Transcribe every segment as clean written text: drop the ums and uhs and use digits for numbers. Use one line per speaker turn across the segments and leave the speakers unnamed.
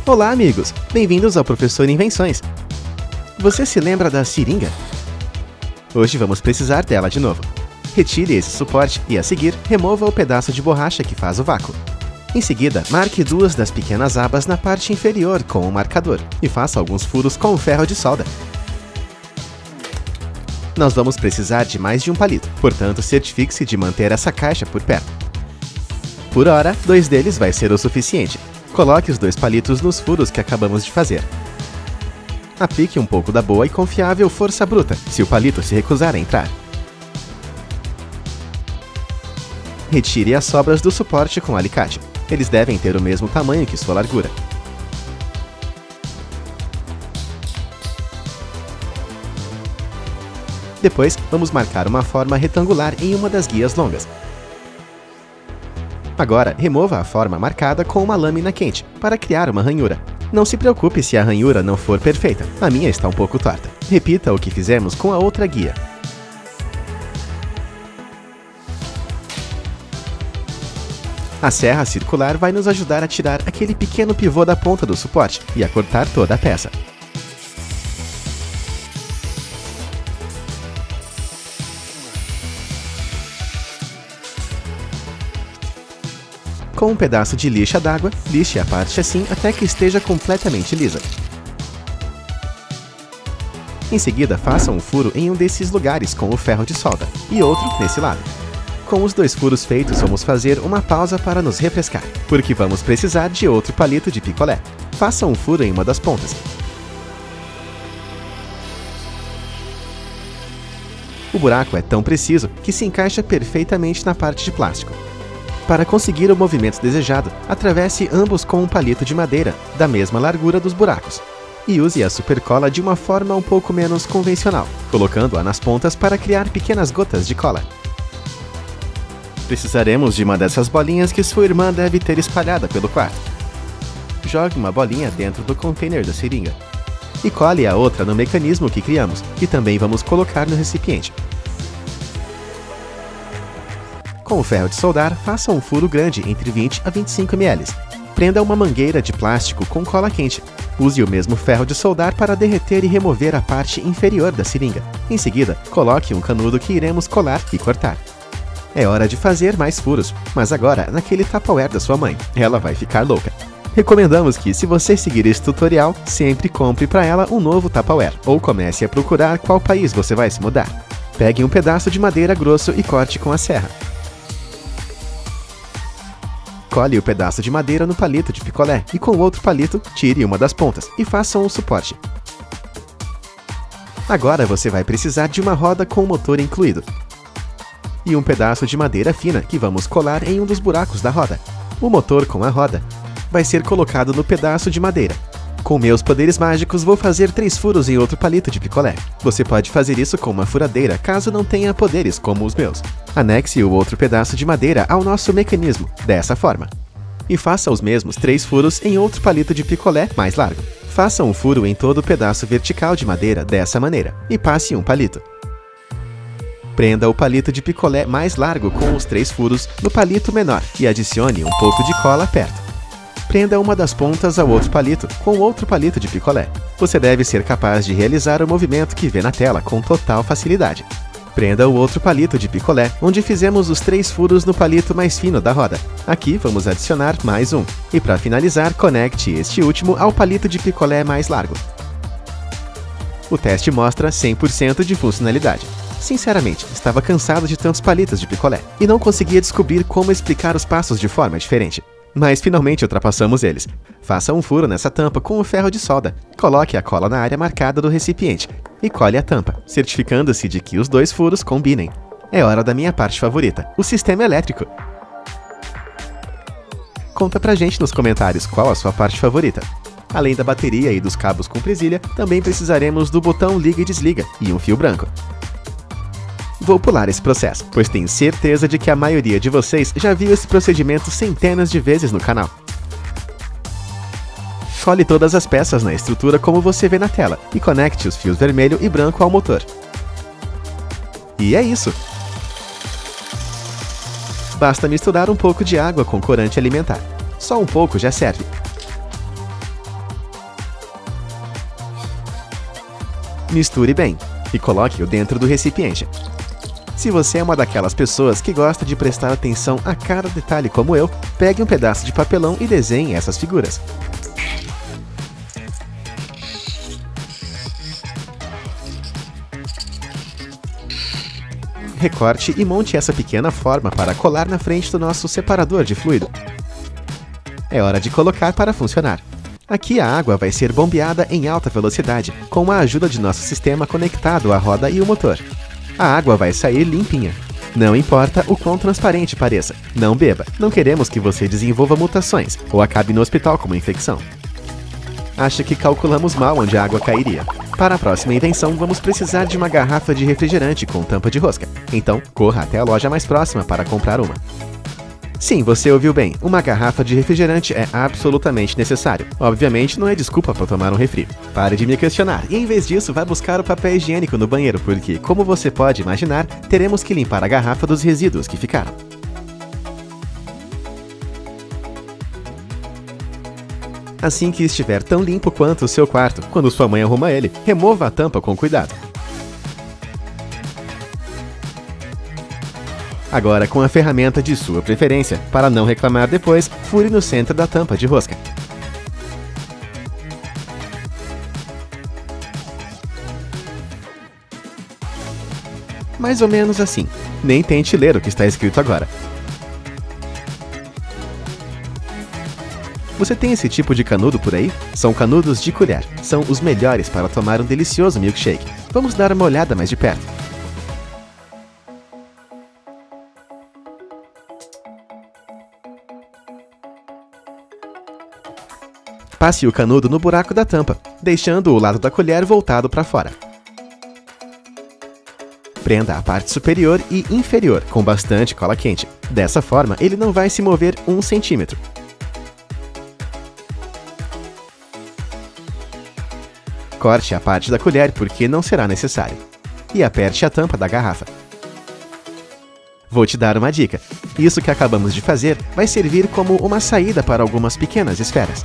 Olá, amigos! Bem-vindos ao Professor Invenções. Você se lembra da seringa? Hoje vamos precisar dela de novo. Retire esse suporte e, a seguir, remova o pedaço de borracha que faz o vácuo. Em seguida, marque duas das pequenas abas na parte inferior com o marcador e faça alguns furos com o ferro de solda. Nós vamos precisar de mais de um palito, portanto, certifique-se de manter essa caixa por perto. Por hora, 2 deles vai ser o suficiente. Coloque os 2 palitos nos furos que acabamos de fazer. Aplique um pouco da boa e confiável força bruta, se o palito se recusar a entrar. Retire as sobras do suporte com alicate. Eles devem ter o mesmo tamanho que sua largura. Depois, vamos marcar uma forma retangular em uma das guias longas. Agora, remova a forma marcada com uma lâmina quente, para criar uma ranhura. Não se preocupe se a ranhura não for perfeita, a minha está um pouco torta. Repita o que fizemos com a outra guia. A serra circular vai nos ajudar a tirar aquele pequeno pivô da ponta do suporte e a cortar toda a peça. Com um pedaço de lixa d'água, lixe a parte assim até que esteja completamente lisa. Em seguida, faça um furo em um desses lugares com o ferro de solda e outro nesse lado. Com os 2 furos feitos, vamos fazer uma pausa para nos refrescar, porque vamos precisar de outro palito de picolé. Faça um furo em uma das pontas. O buraco é tão preciso que se encaixa perfeitamente na parte de plástico. Para conseguir o movimento desejado, atravesse ambos com um palito de madeira, da mesma largura dos buracos. E use a supercola de uma forma um pouco menos convencional, colocando-a nas pontas para criar pequenas gotas de cola. Precisaremos de uma dessas bolinhas que sua irmã deve ter espalhada pelo quarto. Jogue uma bolinha dentro do container da seringa. E cole a outra no mecanismo que criamos, que também vamos colocar no recipiente. Com o ferro de soldar, faça um furo grande entre 20 a 25 ml. Prenda uma mangueira de plástico com cola quente. Use o mesmo ferro de soldar para derreter e remover a parte inferior da seringa. Em seguida, coloque um canudo que iremos colar e cortar. É hora de fazer mais furos, mas agora naquele Tupperware da sua mãe. Ela vai ficar louca. Recomendamos que, se você seguir esse tutorial, sempre compre para ela um novo Tupperware, ou comece a procurar qual país você vai se mudar. Pegue um pedaço de madeira grosso e corte com a serra. Cole o pedaço de madeira no palito de picolé e com o outro palito, tire uma das pontas e faça um suporte. Agora você vai precisar de uma roda com o motor incluído. E um pedaço de madeira fina que vamos colar em um dos buracos da roda. O motor com a roda vai ser colocado no pedaço de madeira. Com meus poderes mágicos, vou fazer 3 furos em outro palito de picolé. Você pode fazer isso com uma furadeira, caso não tenha poderes como os meus. Anexe o outro pedaço de madeira ao nosso mecanismo, dessa forma. E faça os mesmos 3 furos em outro palito de picolé mais largo. Faça um furo em todo o pedaço vertical de madeira dessa maneira, e passe um palito. Prenda o palito de picolé mais largo com os 3 furos no palito menor e adicione um pouco de cola perto. Prenda uma das pontas ao outro palito com outro palito de picolé. Você deve ser capaz de realizar o movimento que vê na tela com total facilidade. Prenda o outro palito de picolé, onde fizemos os 3 furos no palito mais fino da roda. Aqui vamos adicionar mais um. E para finalizar, conecte este último ao palito de picolé mais largo. O teste mostra 100% de funcionalidade. Sinceramente, estava cansado de tantos palitos de picolé e não conseguia descobrir como explicar os passos de forma diferente. Mas finalmente ultrapassamos eles. Faça um furo nessa tampa com o ferro de solda. Coloque a cola na área marcada do recipiente e cole a tampa, certificando-se de que os 2 furos combinem. É hora da minha parte favorita, o sistema elétrico. Conta pra gente nos comentários qual a sua parte favorita. Além da bateria e dos cabos com presilha, também precisaremos do botão liga e desliga e um fio branco. Vou pular esse processo, pois tenho certeza de que a maioria de vocês já viu esse procedimento centenas de vezes no canal. Cole todas as peças na estrutura como você vê na tela e conecte os fios vermelho e branco ao motor. E é isso! Basta misturar um pouco de água com corante alimentar. Só um pouco já serve. Misture bem e coloque-o dentro do recipiente. Se você é uma daquelas pessoas que gosta de prestar atenção a cada detalhe como eu, pegue um pedaço de papelão e desenhe essas figuras. Recorte e monte essa pequena forma para colar na frente do nosso separador de fluido. É hora de colocar para funcionar. Aqui a água vai ser bombeada em alta velocidade, com a ajuda de nosso sistema conectado à roda e o motor. A água vai sair limpinha. Não importa o quão transparente pareça, não beba. Não queremos que você desenvolva mutações ou acabe no hospital com uma infecção. Acha que calculamos mal onde a água cairia. Para a próxima invenção, vamos precisar de uma garrafa de refrigerante com tampa de rosca. Então, corra até a loja mais próxima para comprar uma. Sim, você ouviu bem. Uma garrafa de refrigerante é absolutamente necessário. Obviamente, não é desculpa para tomar um refri. Pare de me questionar e, em vez disso, vá buscar o papel higiênico no banheiro, porque, como você pode imaginar, teremos que limpar a garrafa dos resíduos que ficaram. Assim que estiver tão limpo quanto o seu quarto, quando sua mãe arruma ele, remova a tampa com cuidado. Agora, com a ferramenta de sua preferência, para não reclamar depois, fure no centro da tampa de rosca. Mais ou menos assim. Nem tente ler o que está escrito agora. Você tem esse tipo de canudo por aí? São canudos de colher. São os melhores para tomar um delicioso milkshake. Vamos dar uma olhada mais de perto. Passe o canudo no buraco da tampa, deixando o lado da colher voltado para fora. Prenda a parte superior e inferior com bastante cola quente. Dessa forma, ele não vai se mover 1 centímetro. Corte a parte da colher porque não será necessário. E aperte a tampa da garrafa. Vou te dar uma dica. Isso que acabamos de fazer vai servir como uma saída para algumas pequenas esferas.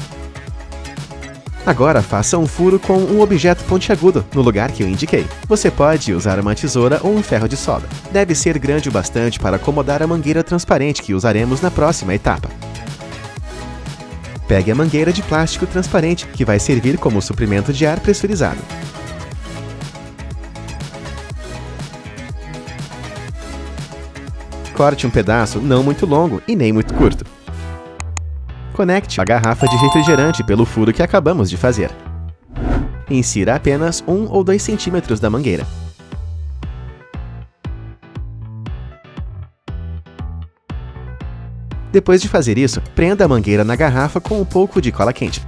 Agora faça um furo com um objeto pontiagudo no lugar que eu indiquei. Você pode usar uma tesoura ou um ferro de solda. Deve ser grande o bastante para acomodar a mangueira transparente que usaremos na próxima etapa. Pegue a mangueira de plástico transparente, que vai servir como suprimento de ar pressurizado. Corte um pedaço não muito longo e nem muito curto. Conecte a garrafa de refrigerante pelo furo que acabamos de fazer. Insira apenas 1 ou 2 centímetros da mangueira. Depois de fazer isso, prenda a mangueira na garrafa com um pouco de cola quente.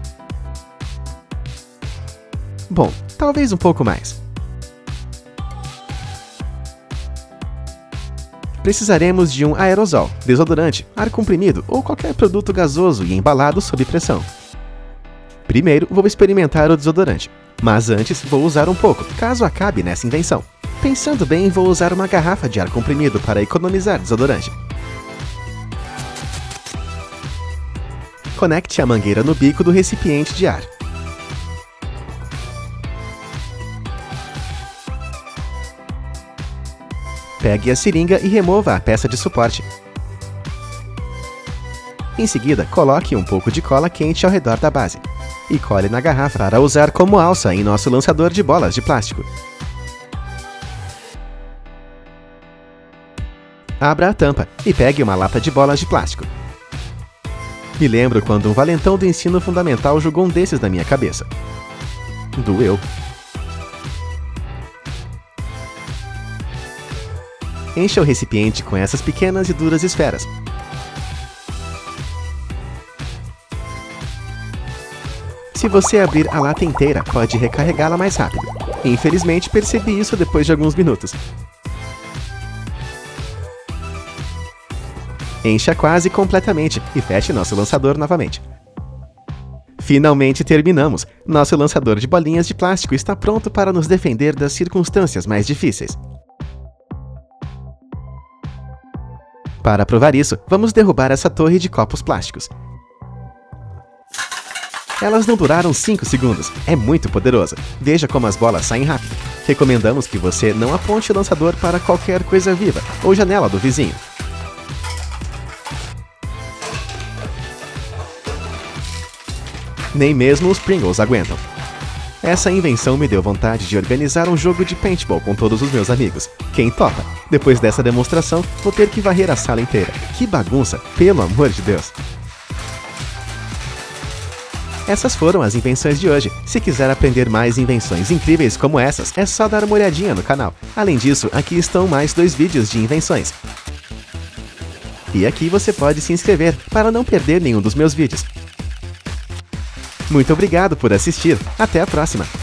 Bom, talvez um pouco mais. Precisaremos de um aerosol, desodorante, ar comprimido ou qualquer produto gasoso e embalado sob pressão. Primeiro, vou experimentar o desodorante, mas antes vou usar um pouco, caso acabe nessa invenção. Pensando bem, vou usar uma garrafa de ar comprimido para economizar desodorante. Conecte a mangueira no bico do recipiente de ar. Pegue a seringa e remova a peça de suporte. Em seguida, coloque um pouco de cola quente ao redor da base e cole na garrafa para usar como alça em nosso lançador de bolas de plástico. Abra a tampa e pegue uma lata de bolas de plástico. Me lembro quando um valentão do ensino fundamental jogou um desses na minha cabeça. Doeu. Encha o recipiente com essas pequenas e duras esferas. Se você abrir a lata inteira, pode recarregá-la mais rápido. Infelizmente, percebi isso depois de alguns minutos. Encha quase completamente e feche nosso lançador novamente. Finalmente terminamos! Nosso lançador de bolinhas de plástico está pronto para nos defender das circunstâncias mais difíceis. Para provar isso, vamos derrubar essa torre de copos plásticos. Elas não duraram 5 segundos, é muito poderoso. Veja como as bolas saem rápido. Recomendamos que você não aponte o lançador para qualquer coisa viva ou janela do vizinho. Nem mesmo os Pringles aguentam. Essa invenção me deu vontade de organizar um jogo de paintball com todos os meus amigos. Quem topa? Depois dessa demonstração, vou ter que varrer a sala inteira. Que bagunça, pelo amor de Deus! Essas foram as invenções de hoje. Se quiser aprender mais invenções incríveis como essas, é só dar uma olhadinha no canal. Além disso, aqui estão mais 2 vídeos de invenções. E aqui você pode se inscrever para não perder nenhum dos meus vídeos. Muito obrigado por assistir. Até a próxima!